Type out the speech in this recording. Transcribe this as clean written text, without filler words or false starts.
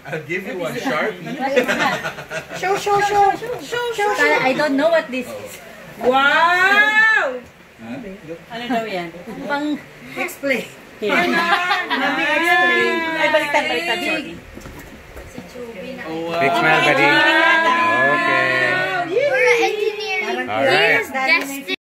I'll give you one sharp. Show. I don't know what this is. Wow! Ano daw yan? Pang explain. Ay, baliktad, sorry. Big smile, buddy. Okay. We're an engineer. All right.